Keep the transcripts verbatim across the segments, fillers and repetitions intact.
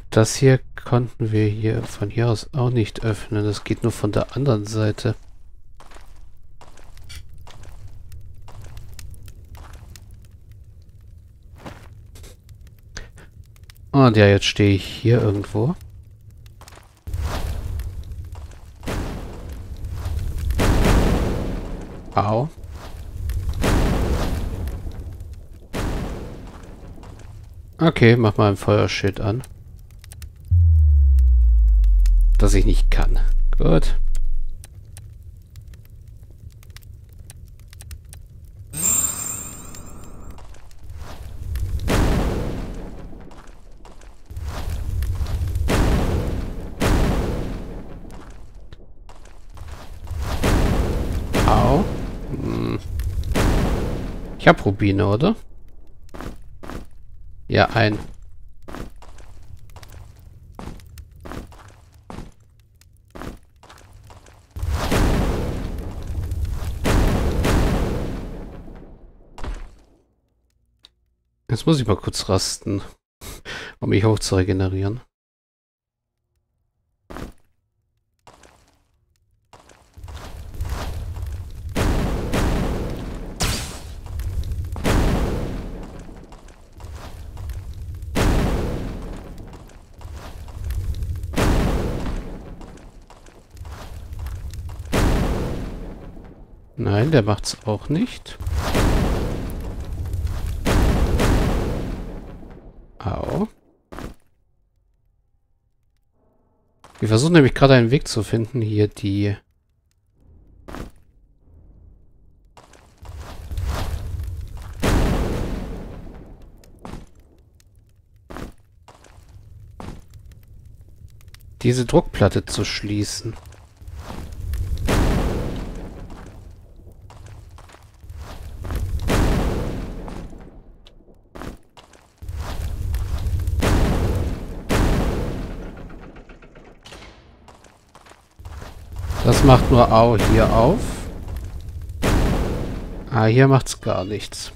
Das hier konnten wir hier von hier aus auch nicht öffnen. Das geht nur von der anderen Seite. Und ja, jetzt stehe ich hier irgendwo. Au. Okay, mach mal ein Feuerschild an. Das ich nicht kann. Gut. Au. Hm. Ich hab Rubine, oder? Ja, ein. Jetzt muss ich mal kurz rasten, um mich hoch zu regenerieren. Nein, der macht's auch nicht. Au. Wir versuchen nämlich gerade einen Weg zu finden, hier die... diese Druckplatte zu schließen. Das macht nur Au hier auf. Ah, hier macht's gar nichts.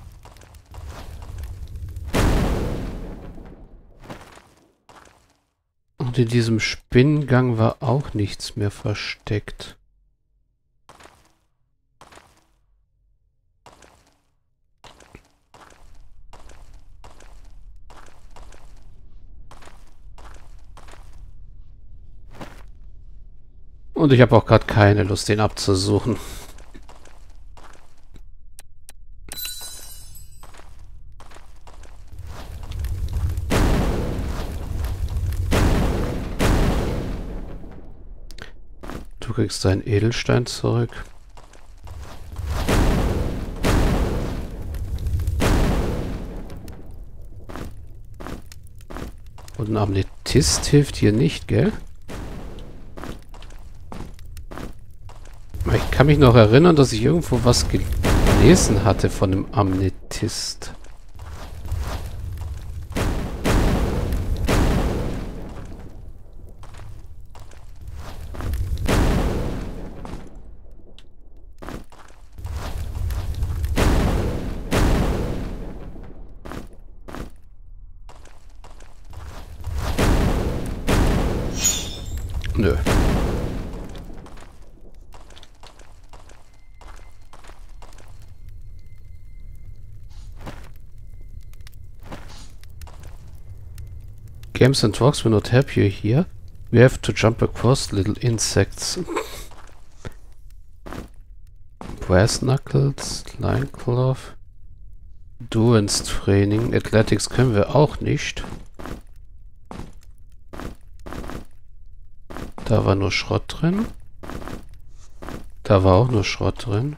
Und in diesem Spinnengang war auch nichts mehr versteckt. Und ich habe auch gerade keine Lust, den abzusuchen. Du kriegst deinen Edelstein zurück. Und ein Amethyst hilft hier nicht, gell? Ich kann mich noch erinnern, dass ich irgendwo was gelesen hatte von einem Amethyst. Nö. Games and rocks will not help you here. We have to jump across little insects. Brass knuckles, line cloth. Endurance Training. Athletics können wir auch nicht. Da war nur Schrott drin. Da war auch nur Schrott drin.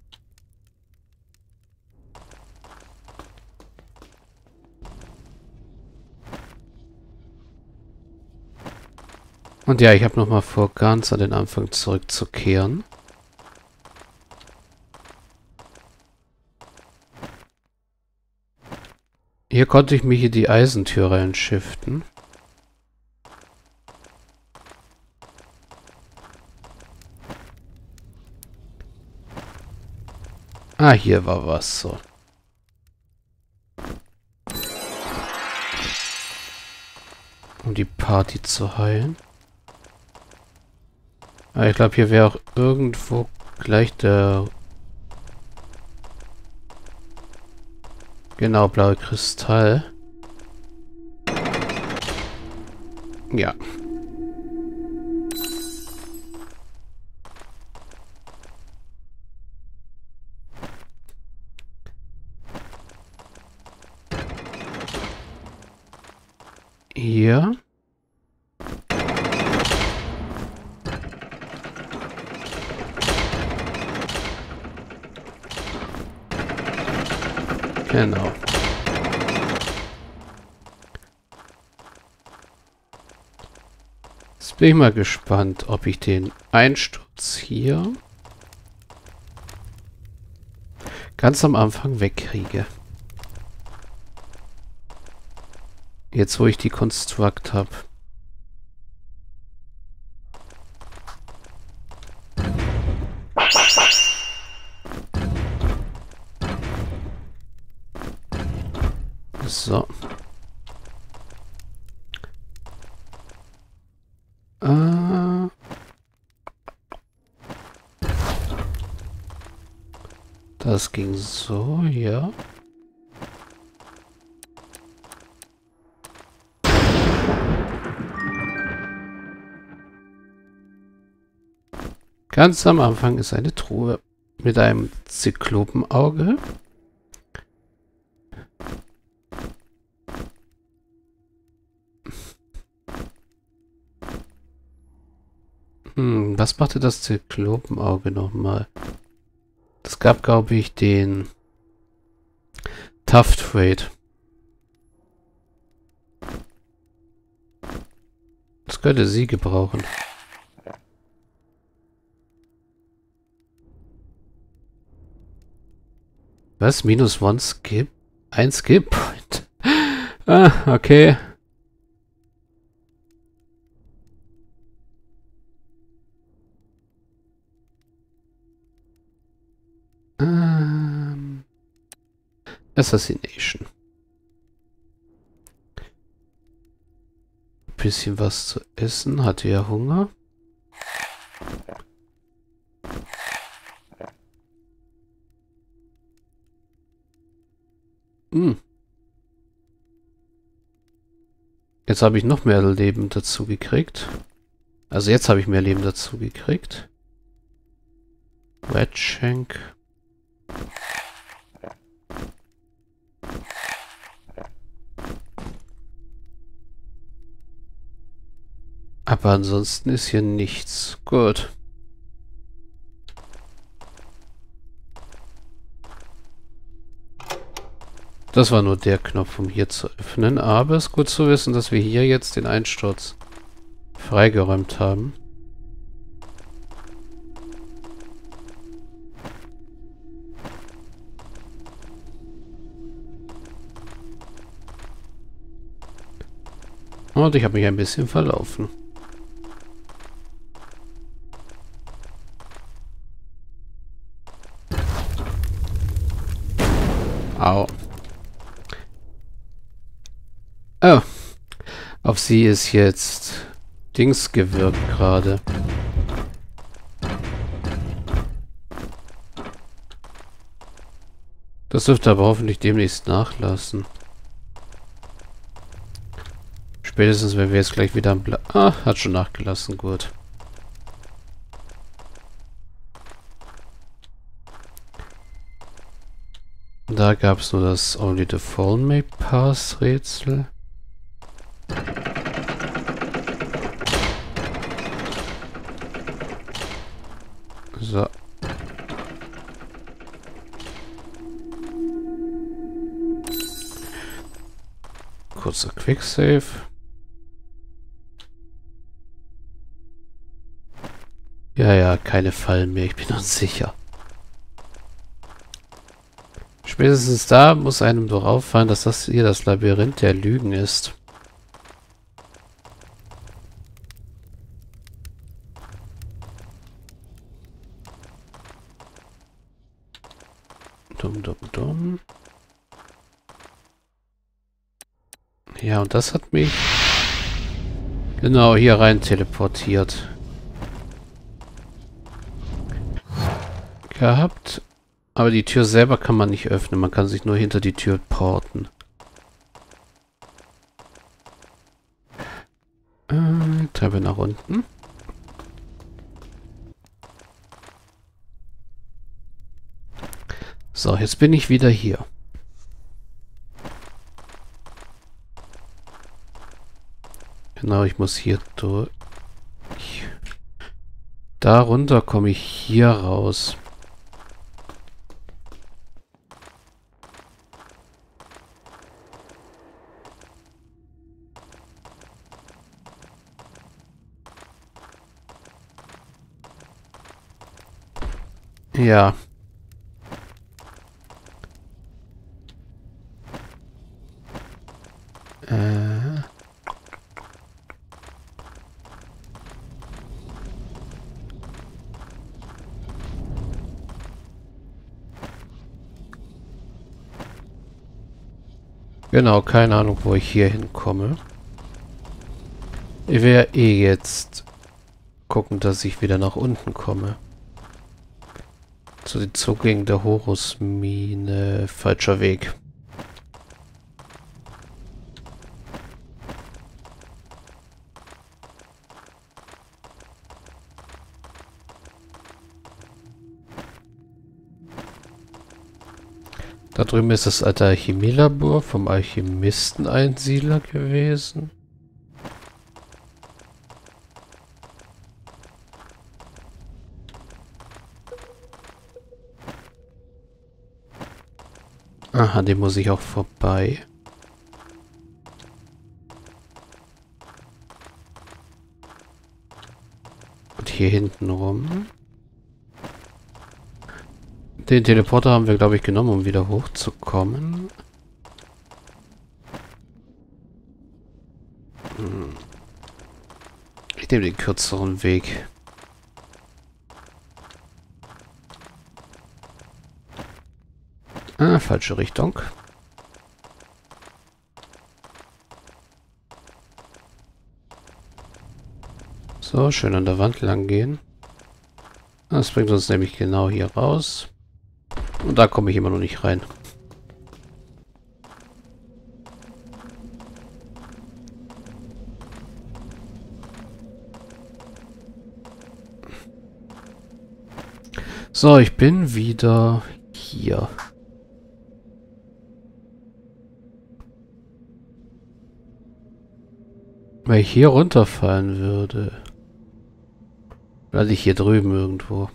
Und ja, ich habe nochmal vor, ganz an den Anfang zurückzukehren. Hier konnte ich mich in die Eisentür reinschiften. Ah, hier war was so. Um die Party zu heilen. Aber ich glaube, hier wäre auch irgendwo gleich der... Genau, blaue Kristall. Ja. Hier. Genau. Jetzt bin ich mal gespannt, ob ich den Einsturz hier ganz am Anfang wegkriege. Jetzt, wo ich die Konstrukt habe. So. Äh. Das ging so, ja. Ganz am Anfang ist eine Truhe mit einem Zyklopenauge. Hm, was machte das Zyklopenauge nochmal? Das gab, glaube ich, den Tough Trade. Das könnte sie gebrauchen. Was? Minus one Skip? Ein Skip Point? Ah, okay. Ähm, Assassination. Bisschen was zu essen. Hatte ja Hunger. Hm. Jetzt habe ich noch mehr Leben dazu gekriegt. Also jetzt habe ich mehr Leben dazu gekriegt. Red Shank. Aber ansonsten ist hier nichts. Gut. Das war nur der Knopf, um hier zu öffnen. Aber es ist gut zu wissen, dass wir hier jetzt den Einsturz freigeräumt haben. Und ich habe mich ein bisschen verlaufen. Au. Oh. Auf sie ist jetzt Dings gewirkt gerade. Das dürfte aber hoffentlich demnächst nachlassen. Spätestens, wenn wir jetzt gleich wieder am Bla... Ah, hat schon nachgelassen, gut. Da gab es nur das Only the Phone May Pass Rätsel. So. Kurzer Quicksave. Ja, ja, keine Fallen mehr, ich bin uns sicher. Spätestens da muss einem doch auffallen, dass das hier das Labyrinth der Lügen ist. Dumm, dumm, dumm. Ja, und das hat mich Genau, hier rein teleportiert. Gehabt. Aber die Tür selber kann man nicht öffnen. Man kann sich nur hinter die Tür porten. Äh, Treppe nach unten. So, jetzt bin ich wieder hier. Genau, ich muss hier durch. Darunter komme ich hier raus. Ja. Äh. Genau, keine Ahnung, wo ich hier hinkomme. Ich werde eh jetzt gucken, dass ich wieder nach unten komme. Zu den Zugängen der Horusmine. Falscher Weg. Da drüben ist das alte Alchemielabor vom Alchemisten-Einsiedler gewesen. Aha, dem muss ich auch vorbei. Und hier hinten rum. Den Teleporter haben wir, glaube ich, genommen, um wieder hochzukommen. Hm. Ich nehme den kürzeren Weg. Ah, falsche Richtung. So, schön an der Wand lang gehen. Das bringt uns nämlich genau hier raus. Und da komme ich immer noch nicht rein. So, ich bin wieder hier. Weil ich hier runterfallen würde. Weil ich hier drüben irgendwo.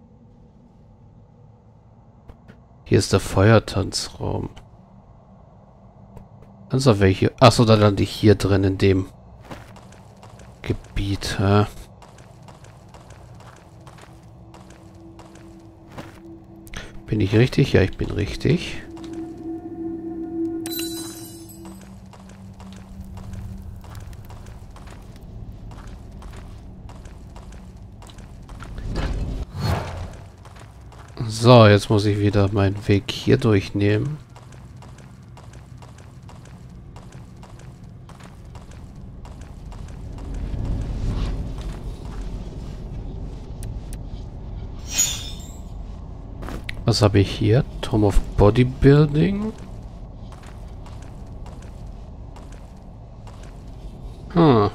Hier ist der Feuertanzraum. Also welche? Achso, da lande ich hier drin in dem Gebiet. Ja. Bin ich richtig? Ja, ich bin richtig. So, jetzt muss ich wieder meinen Weg hier durchnehmen. Was habe ich hier? Tome of Bodybuilding. Hm.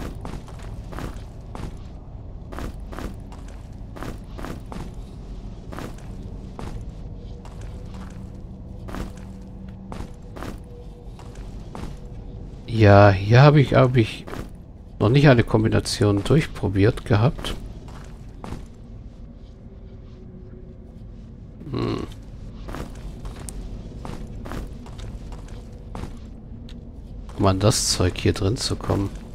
Ja, hier habe ich, habe ich noch nicht eine Kombination durchprobiert gehabt. Hm. Um an das Zeug hier drin zu kommen.